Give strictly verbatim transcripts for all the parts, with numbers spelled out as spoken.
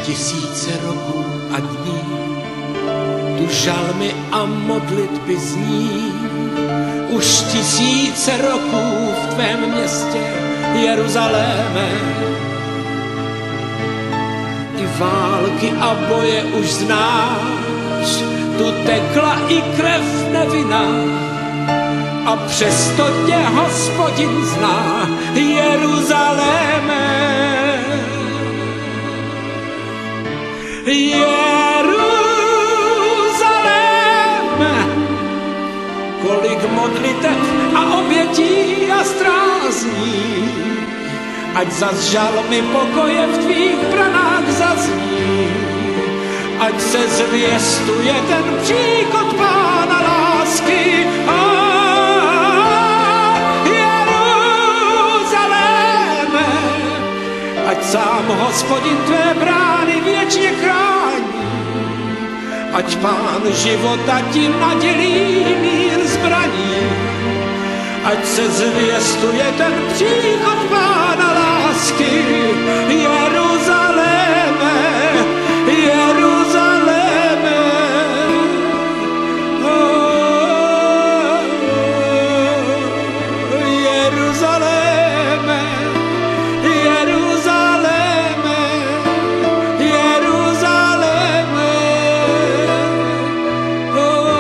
tisíce roků a dní tu žalmy a modlitby zní. Už tisíce roků v tvém městě Jeruzaléme i války a boje už znáš, tu tekla i krev nevinná a přesto tě Hospodin zná, Jeruzaléme. Jeruzaléme, kolik modlitev a obětí a strázní, ať zas žalmy pokoje v tvých branách zazní, ať se zvěstuje ten příchod Pána lásky. Jeruzaléme, ať sám Hospodin tvé brány věčně chrání, ať Pán života ti nadělí mír zbraní, ať se zvěstuje ten příchod Pána lásky. Jeruzaléme, Jeruzaléme, oh, Jeruzaléme, Jeruzaléme, Jeruzaléme, oh.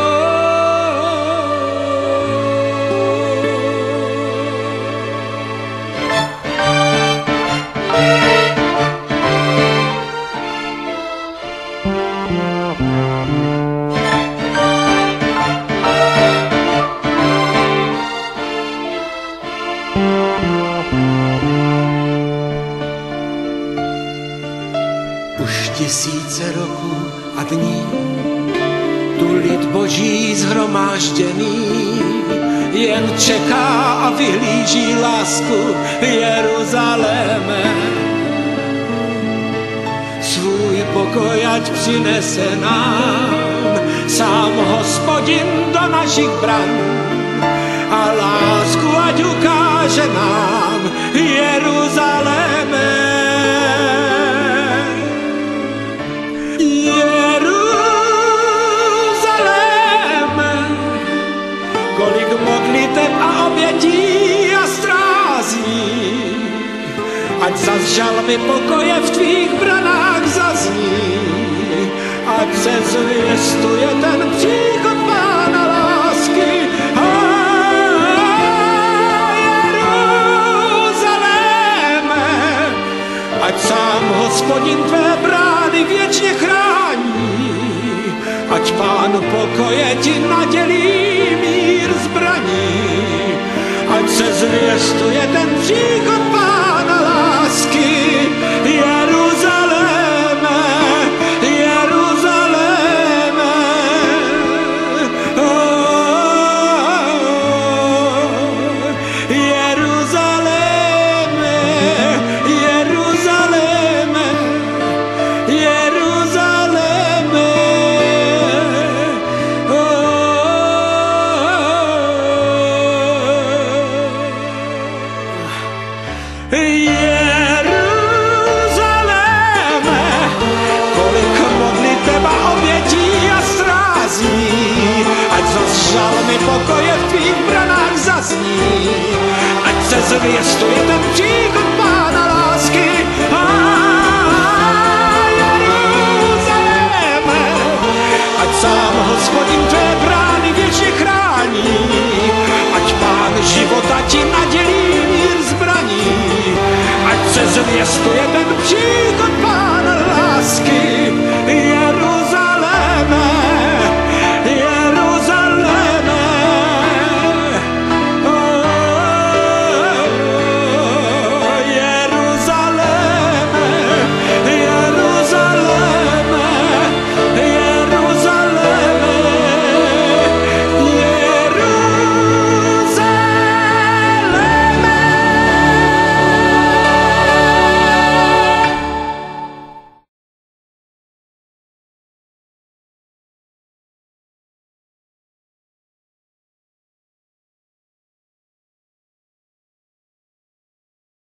Už tisíce roků a dní tu lid Boží shromážděný jen čeká a vyhlíží lásku Jeruzaléme. Svůj pokoj ať přinese nám sám Hospodin do našich bran a lásku ať ukáže nám, Jeruzaléme. Kolik modlitev a obětí a strázní, ať zas žalmy pokoje v tvých branách zazní, ať se zvěstuje ten příchod Pána lásky. Jeruzaléme, ať sám Hospodin tvé brány věčně chrání, ať Pán pokoje ti nadělí mír zbraní, ať se zvěstuje ten příchod Pána lásky. Jeruzaléme, Jeruzaléme, oh, Jeruzaléme, Jeruzaléme, Jeruzaléme, Jeruzaléme, kolik modlitev a obětí a strázní, ať zas žalmy pokoje v tvých branách zazní, ať se zvěstuje ten příchod